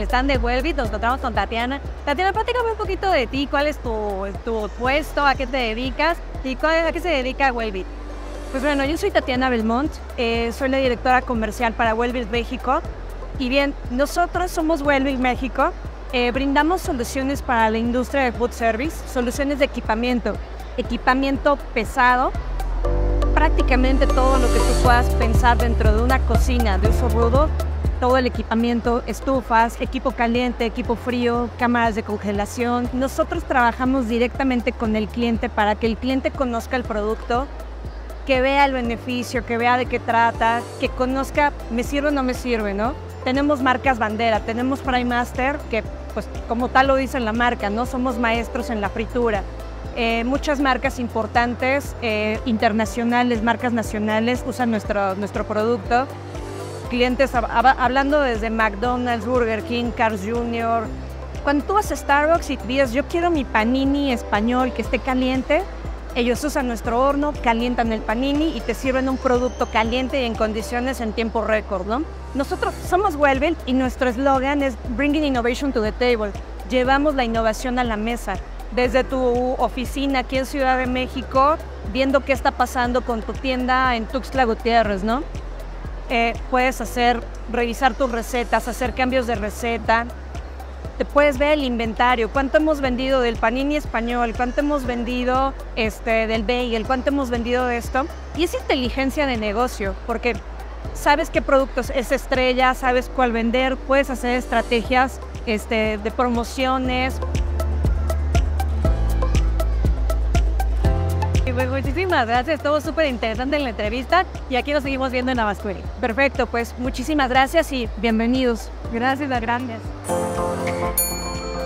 stand de Wellbeat, nos encontramos con Tatiana. Tatiana, platícame un poquito de ti, cuál es tu puesto, a qué te dedicas y a qué se dedica Wellbeat. Pues bueno, yo soy Tatiana Belmont, soy la directora comercial para Wellbeat México. Y bien, nosotros somos Wellbeat México, brindamos soluciones para la industria de food service, soluciones de equipamiento pesado, prácticamente todo lo que tú puedas pensar dentro de una cocina de uso rudo, todo el equipamiento, estufas, equipo caliente, equipo frío, cámaras de congelación. Nosotros trabajamos directamente con el cliente para que el cliente conozca el producto, que vea el beneficio, que vea de qué trata, que conozca, me sirve o no me sirve, ¿no? Tenemos marcas bandera, tenemos Fry Master, que pues como tal lo dice la marca, ¿no? Somos maestros en la fritura. Muchas marcas importantes, internacionales, marcas nacionales, usan nuestro producto. Clientes, hablando desde McDonald's, Burger King, Carl's Jr. Cuando tú vas a Starbucks y dices, yo quiero mi panini español que esté caliente, ellos usan nuestro horno, calientan el panini y te sirven un producto caliente y en condiciones en tiempo récord, ¿no? Nosotros somos Wellbeat y nuestro eslogan es Bringing Innovation to the Table. Llevamos la innovación a la mesa. Desde tu oficina aquí en Ciudad de México, viendo qué está pasando con tu tienda en Tuxtla Gutiérrez, ¿no? Puedes revisar tus recetas, hacer cambios de receta. Te puedes ver el inventario, cuánto hemos vendido del panini español, cuánto hemos vendido del bagel, cuánto hemos vendido de esto. Y es inteligencia de negocio, porque sabes qué productos es estrella, sabes cuál vender, puedes hacer estrategias de promociones. Pues muchísimas gracias, estuvo súper interesante en la entrevista y aquí nos seguimos viendo en Abascueri. Perfecto, pues muchísimas gracias y bienvenidos. Gracias, gracias.